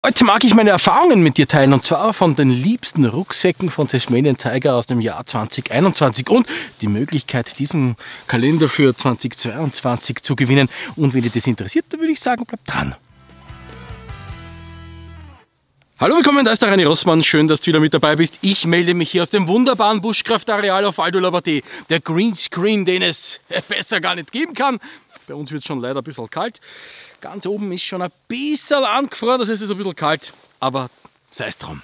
Heute mag ich meine Erfahrungen mit dir teilen, und zwar von den liebsten Rucksäcken von Tasmanian Tiger aus dem Jahr 2021 und die Möglichkeit, diesen Kalender für 2022 zu gewinnen. Und wenn dich das interessiert, dann würde ich sagen, bleib dran. Hallo, willkommen, da ist der Reini Rossmann. Schön, dass du wieder mit dabei bist. Ich melde mich hier aus dem wunderbaren Bushcraft-Areal auf Val d'Olabate. Der Greenscreen, den es besser gar nicht geben kann. Bei uns wird es schon leider ein bisschen kalt. Ganz oben ist schon ein bisschen angefroren, das heißt, es ist ein bisschen kalt, aber sei es drum.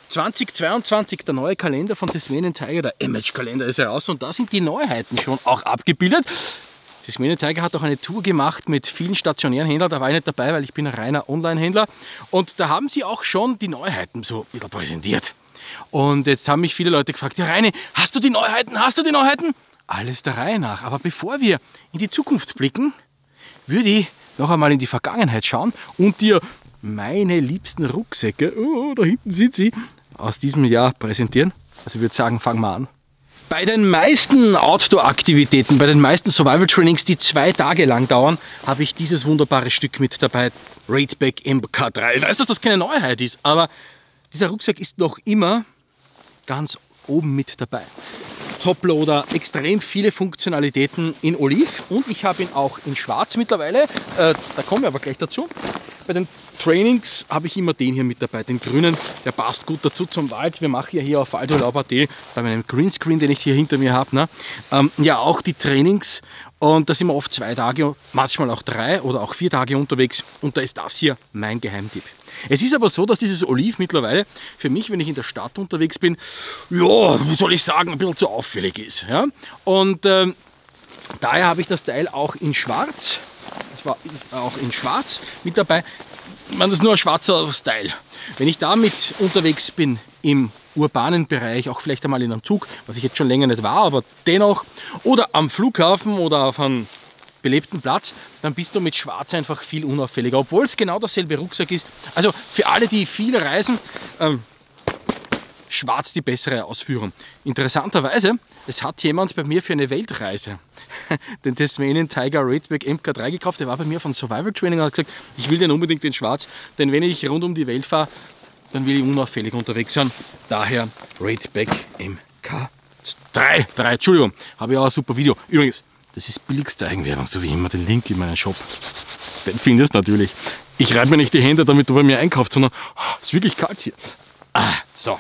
2022, der neue Kalender von Tasmanian Tiger, der Image-Kalender ist heraus und da sind die Neuheiten schon auch abgebildet. Tasmanian Tiger hat auch eine Tour gemacht mit vielen stationären Händlern, da war ich nicht dabei, weil ich bin ein reiner Online-Händler. Und da haben sie auch schon die Neuheiten so ein bisschen präsentiert. Und jetzt haben mich viele Leute gefragt, ja Reini, hast du die Neuheiten, hast du die Neuheiten? Alles der Reihe nach, aber bevor wir in die Zukunft blicken, würde ich noch einmal in die Vergangenheit schauen und dir meine liebsten Rucksäcke, oh, da hinten sind sie, aus diesem Jahr präsentieren. Also ich würde sagen, fangen wir an. Bei den meisten Outdoor-Aktivitäten, bei den meisten Survival-Trainings, die 2 Tage lang dauern, habe ich dieses wunderbare Stück mit dabei, Raidback MK3. Ich weiß, dass das keine Neuheit ist, aber dieser Rucksack ist noch immer ganz oben mit dabei. Toploader, extrem viele Funktionalitäten in Oliv und ich habe ihn auch in Schwarz mittlerweile, da kommen wir aber gleich dazu. Bei den Trainings habe ich immer den hier mit dabei, den grünen, der passt gut dazu zum Wald. Wir machen ja hier auf Val d'Olabate bei meinem Greenscreen, den ich hier hinter mir habe, ne? Ja auch die Trainings und da sind wir oft 2 Tage, manchmal auch 3 oder auch 4 Tage unterwegs und da ist das hier mein Geheimtipp. Es ist aber so, dass dieses Oliv mittlerweile für mich, wenn ich in der Stadt unterwegs bin, ja, wie soll ich sagen, ein bisschen zu auffällig ist. Ja? Und daher habe ich das Teil auch in Schwarz, das war auch in Schwarz mit dabei. Das ist nur ein schwarzer Style. Wenn ich damit unterwegs bin im urbanen Bereich, auch vielleicht einmal in einem Zug, was ich jetzt schon länger nicht war, aber dennoch, oder am Flughafen oder auf einem belebten Platz, dann bist du mit Schwarz einfach viel unauffälliger, obwohl es genau dasselbe Rucksack ist. Also für alle, die viel reisen, Schwarz die bessere Ausführung. Interessanterweise, es hat jemand bei mir für eine Weltreise den Tasmanian Tiger Raidback MK3 gekauft. Der war bei mir von Survival Training und hat gesagt, ich will den unbedingt in Schwarz, denn wenn ich rund um die Welt fahre, dann will ich unauffällig unterwegs sein. Daher Raidback MK3. Entschuldigung, habe ich auch ein super Video. Übrigens, das ist billigste Eigenwerbung, so wie immer den Link in meinen Shop. Den findest du natürlich. Ich reibe mir nicht die Hände, damit du bei mir einkaufst, sondern es ist wirklich kalt hier. So.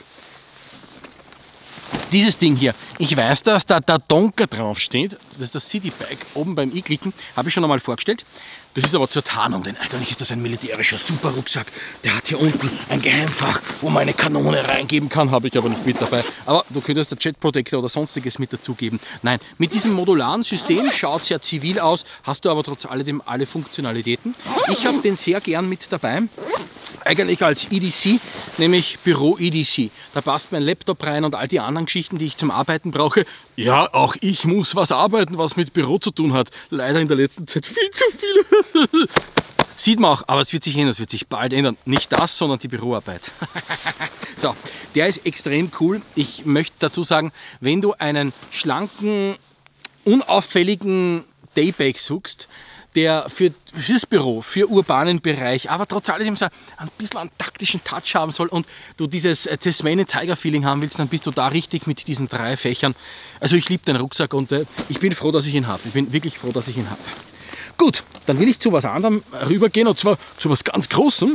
Dieses Ding hier, ich weiß, dass da der Donker drauf steht, das ist das Citybike oben beim i-Klicken, habe ich schon einmal vorgestellt. Das ist aber zur Tarnung, denn eigentlich ist das ein militärischer Super-Rucksack. Der hat hier unten ein Geheimfach, wo man eine Kanone reingeben kann, habe ich aber nicht mit dabei. Aber du könntest der Jet Protector oder sonstiges mit dazugeben. Nein, mit diesem modularen System schaut es ja zivil aus, hast du aber trotz alledem alle Funktionalitäten. Ich habe den sehr gern mit dabei. Eigentlich als EDC, nämlich Büro-EDC. Da passt mein Laptop rein und all die anderen Geschichten, die ich zum Arbeiten brauche. Ja, auch ich muss was arbeiten, was mit Büro zu tun hat. Leider in der letzten Zeit viel zu viel. Sieht man auch, aber es wird sich ändern, es wird sich bald ändern. Nicht das, sondern die Büroarbeit. So, der ist extrem cool. Ich möchte dazu sagen, wenn du einen schlanken, unauffälligen Daybag suchst, der fürs Büro, für urbanen Bereich, aber trotz alledem so ein bisschen einen taktischen Touch haben soll und du dieses Tasmanian Tiger Feeling haben willst, dann bist du da richtig mit diesen 3 Fächern. Also ich liebe den Rucksack und ich bin froh, dass ich ihn habe. Ich bin wirklich froh, dass ich ihn habe. Gut, dann will ich zu was anderem rübergehen und zwar zu was ganz Großem.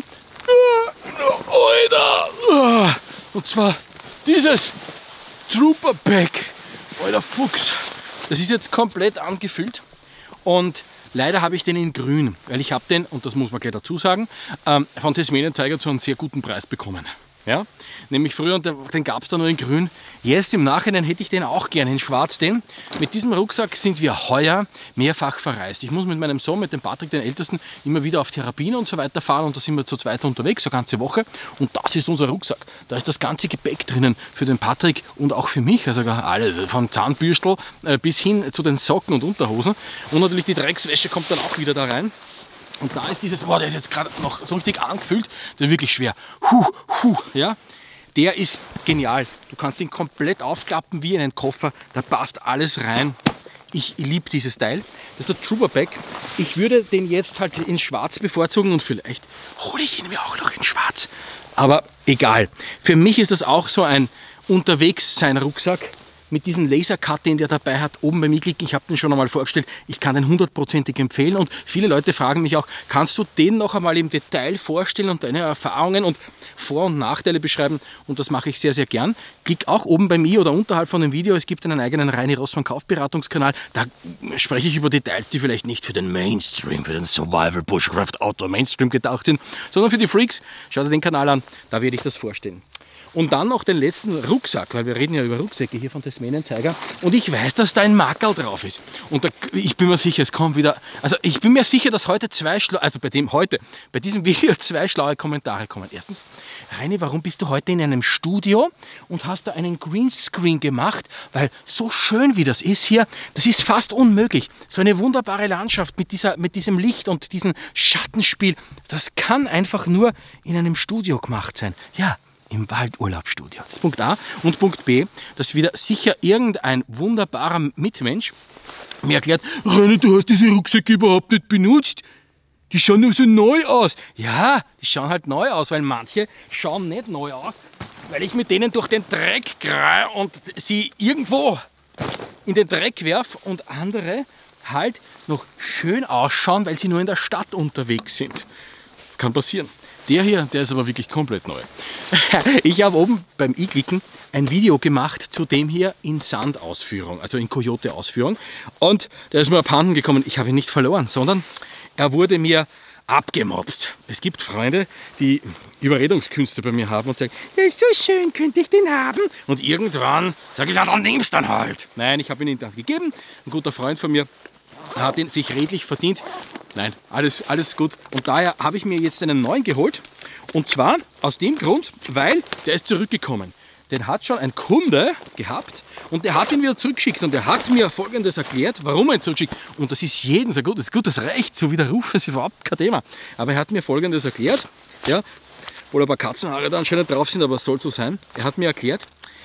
Und zwar dieses Trooper Pack. Alter Fuchs. Das ist jetzt komplett angefüllt und leider habe ich den in grün, weil ich habe den, und das muss man gleich dazu sagen, von Tasmanian Tiger zu einem sehr guten Preis bekommen. Ja? Nämlich früher, den gab es da nur in grün. Jetzt im Nachhinein hätte ich den auch gerne in schwarz, denn mit diesem Rucksack sind wir heuer mehrfach verreist. Ich muss mit meinem Sohn, mit dem Patrick, den Ältesten, immer wieder auf Therapien und so weiter fahren und da sind wir zu zweit unterwegs, so eine ganze Woche. Und das ist unser Rucksack. Da ist das ganze Gepäck drinnen für den Patrick und auch für mich, also alles, von Zahnbürstel bis hin zu den Socken und Unterhosen. Und natürlich die Dreckswäsche kommt dann auch wieder da rein. Und da ist dieses, boah, der ist jetzt gerade noch so richtig angefüllt, der ist wirklich schwer. Ja? Der ist genial. Du kannst ihn komplett aufklappen wie in einen Koffer, da passt alles rein. Ich liebe dieses Teil. Das ist der Trooper Bag. Ich würde den jetzt halt in schwarz bevorzugen und vielleicht hole ich ihn mir auch noch in schwarz. Aber egal. Für mich ist das auch so ein Unterwegs-sein-Rucksack mit diesem Laser-Cut, den der dabei hat, oben bei mir klicken. Ich habe den schon einmal vorgestellt. Ich kann den 100%ig empfehlen und viele Leute fragen mich auch, kannst du den noch einmal im Detail vorstellen und deine Erfahrungen und Vor- und Nachteile beschreiben? Und das mache ich sehr, sehr gern. Klick auch oben bei mir oder unterhalb von dem Video. Es gibt einen eigenen Reini Rossmann Kaufberatungskanal. Da spreche ich über Details, die vielleicht nicht für den Mainstream, für den Survival Bushcraft Outdoor Mainstream gedacht sind, sondern für die Freaks. Schau dir den Kanal an, da werde ich das vorstellen. Und dann noch den letzten Rucksack, weil wir reden ja über Rucksäcke hier von Tasmanian Tiger. Und ich weiß, dass da ein Makerl drauf ist. Und da, ich bin mir sicher, es kommt wieder. Also ich bin mir sicher, dass heute bei diesem Video zwei schlaue Kommentare kommen. Erstens, Reini, warum bist du heute in einem Studio und hast da einen Greenscreen gemacht? Weil so schön wie das ist hier, das ist fast unmöglich. So eine wunderbare Landschaft mit diesem Licht und diesem Schattenspiel, das kann einfach nur in einem Studio gemacht sein. Ja. Im Waldurlaubsstudio. Das ist Punkt A. Und Punkt B, dass wieder sicher irgendein wunderbarer Mitmensch mir erklärt, Reini, du hast diese Rucksäcke überhaupt nicht benutzt. Die schauen doch so neu aus. Ja, die schauen halt neu aus, weil manche schauen nicht neu aus, weil ich mit denen durch den Dreck greie und sie irgendwo in den Dreck werfe und andere halt noch schön ausschauen, weil sie nur in der Stadt unterwegs sind. Kann passieren. Der hier, der ist aber wirklich komplett neu. Ich habe oben beim i-Klicken ein Video gemacht zu dem hier in Sandausführung, also in Coyote-Ausführung. Und der ist mir abhanden gekommen. Ich habe ihn nicht verloren, sondern er wurde mir abgemobst. Es gibt Freunde, die Überredungskünste bei mir haben und sagen, der ist so schön, könnte ich den haben? Und irgendwann sage ich, ja, dann nimmst du dann halt. Nein, ich habe ihn dann gegeben. Ein guter Freund von mir hat ihn sich redlich verdient. Nein, alles gut. Und daher habe ich mir jetzt einen neuen geholt. Und zwar aus dem Grund, weil der ist zurückgekommen. Den hat schon ein Kunde gehabt und der hat ihn wieder zurückgeschickt. Und er hat mir Folgendes erklärt, warum er ihn zurückschickt. Und das ist jedem so gut. Das ist gutes Recht zu widerrufen, ist überhaupt kein Thema. Aber er hat mir Folgendes erklärt. Ja, obwohl ein paar Katzenhaare da anscheinend drauf sind, aber es soll so sein. Er hat mir erklärt,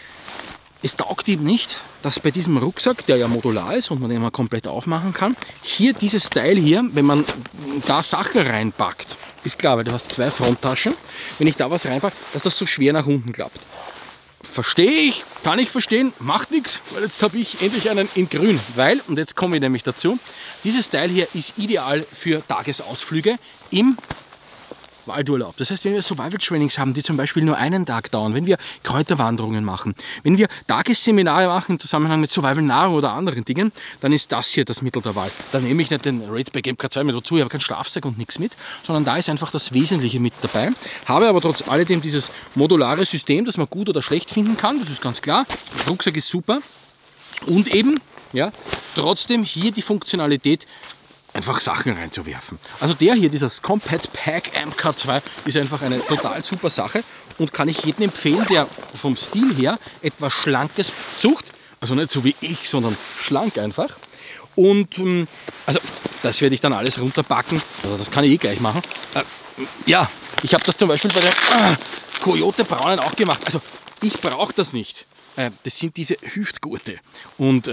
es taugt ihm nicht, dass bei diesem Rucksack, der ja modular ist und man den mal komplett aufmachen kann, hier dieses Teil hier, wenn man da Sachen reinpackt, ist klar, weil du hast zwei Fronttaschen, wenn ich da was reinpacke, dass das so schwer nach unten klappt. Verstehe ich, kann ich verstehen, macht nichts, weil jetzt habe ich endlich einen in grün, weil, und jetzt komme ich nämlich dazu, dieses Teil hier ist ideal für Tagesausflüge im Waldurlaub. Das heißt, wenn wir Survival-Trainings haben, die zum Beispiel nur einen Tag dauern, wenn wir Kräuterwanderungen machen, wenn wir Tagesseminare machen im Zusammenhang mit Survival-Nahrung oder anderen Dingen, dann ist das hier das Mittel der Wahl. Da nehme ich nicht den Raidback MK2 mit dazu, ich habe keinen Schlafsack und nichts mit, sondern da ist einfach das Wesentliche mit dabei. Habe aber trotz alledem dieses modulare System, das man gut oder schlecht finden kann, das ist ganz klar. Der Rucksack ist super und eben, ja, trotzdem hier die Funktionalität, einfach Sachen reinzuwerfen. Also der hier, dieses Compact Pack MK2, ist einfach eine total super Sache und kann ich jedem empfehlen, der vom Stil her etwas Schlankes sucht. Also nicht so wie ich, sondern schlank einfach. Und also das werde ich dann alles runterpacken. Also das kann ich eh gleich machen. Ja, ich habe das zum Beispiel bei der Coyote Braunen auch gemacht. Also ich brauche das nicht. Das sind diese Hüftgurte. Und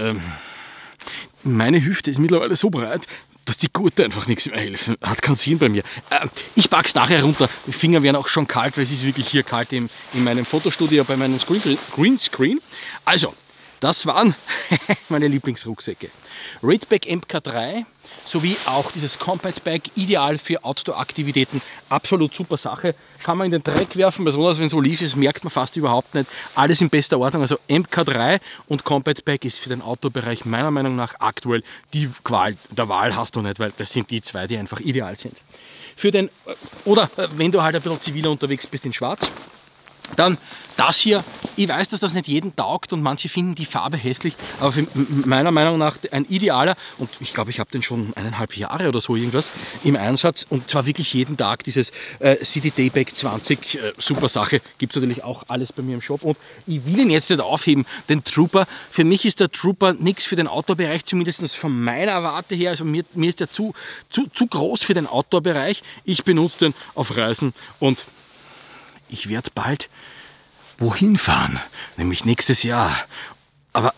meine Hüfte ist mittlerweile so breit, dass die Gurte einfach nichts mehr helfen. Hat keinen Sinn bei mir. Ich packe es nachher runter. Die Finger werden auch schon kalt, weil es ist wirklich hier kalt in meinem Fotostudio bei meinem Greenscreen. Also, das waren meine Lieblingsrucksäcke. Raidback MK3 sowie auch dieses Compact Bag, ideal für Outdoor-Aktivitäten. Absolut super Sache. Kann man in den Dreck werfen, besonders wenn es Oliv ist, merkt man fast überhaupt nicht. Alles in bester Ordnung. Also MK3 und Compact Bag ist für den Outdoor-Bereich meiner Meinung nach aktuell die Qual der Wahl, hast du nicht, weil das sind die zwei, die einfach ideal sind. Für den, oder wenn du halt ein bisschen ziviler unterwegs bist in Schwarz, dann das hier, ich weiß, dass das nicht jedem taugt und manche finden die Farbe hässlich, aber für meiner Meinung nach ein idealer, und ich glaube, ich habe den schon 1,5 Jahre oder so irgendwas im Einsatz und zwar wirklich jeden Tag dieses City Dayback 20, super Sache, gibt es natürlich auch alles bei mir im Shop und ich will ihn jetzt nicht aufheben, den Trooper. Für mich ist der Trooper nichts für den Outdoor-Bereich, zumindest von meiner Warte her, also mir ist der zu groß für den Outdoor-Bereich. Ich benutze den auf Reisen und ich werde bald wohin fahren, nämlich nächstes Jahr. Aber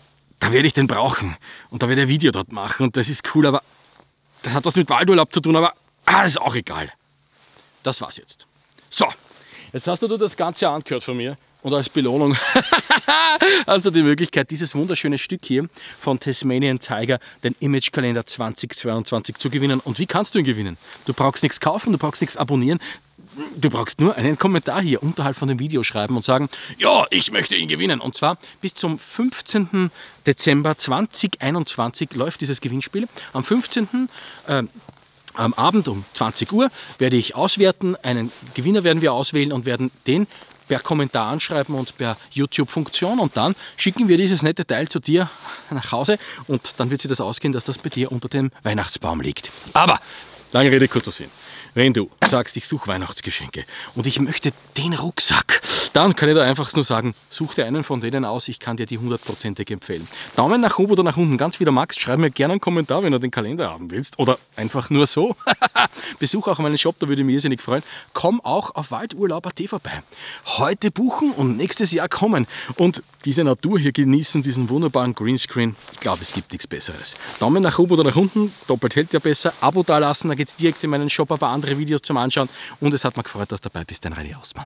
da werde ich den brauchen und da werde ich ein Video dort machen und das ist cool, aber das hat was mit Waldurlaub zu tun, aber das ist auch egal. Das war's jetzt. So, jetzt hast du das Ganze angehört von mir und als Belohnung hast du die Möglichkeit, dieses wunderschöne Stück hier von Tasmanian Tiger, den Imagekalender 2022 zu gewinnen. Und wie kannst du ihn gewinnen? Du brauchst nichts kaufen, du brauchst nichts abonnieren. Du brauchst nur einen Kommentar hier unterhalb von dem Video schreiben und sagen, ja, ich möchte ihn gewinnen. Und zwar bis zum 15. Dezember 2021 läuft dieses Gewinnspiel. Am 15. Am Abend um 20 Uhr werde ich auswerten, einen Gewinner werden wir auswählen und werden den per Kommentar anschreiben und per YouTube-Funktion und dann schicken wir dieses nette Teil zu dir nach Hause und dann wird sich das ausgehen, dass das bei dir unter dem Weihnachtsbaum liegt. Aber, lange Rede, kurzer Sinn. Wenn du sagst, ich suche Weihnachtsgeschenke und ich möchte den Rucksack, dann kann ich dir einfach nur sagen, such dir einen von denen aus, ich kann dir die 100%ig empfehlen. Daumen nach oben oder nach unten, ganz wie du magst, schreib mir gerne einen Kommentar, wenn du den Kalender haben willst oder einfach nur so. Besuch auch meinen Shop, da würde ich mich irrsinnig freuen. Komm auch auf Waldurlaub.at vorbei. Heute buchen und nächstes Jahr kommen und diese Natur hier genießen, diesen wunderbaren Greenscreen. Ich glaube, es gibt nichts Besseres. Daumen nach oben oder nach unten, doppelt hält ja besser. Abo da lassen, da geht es direkt in meinen Shop, aber andere Videos zum Anschauen. Und es hat mir gefreut, dass du dabei bist, dein Reini Hausmann.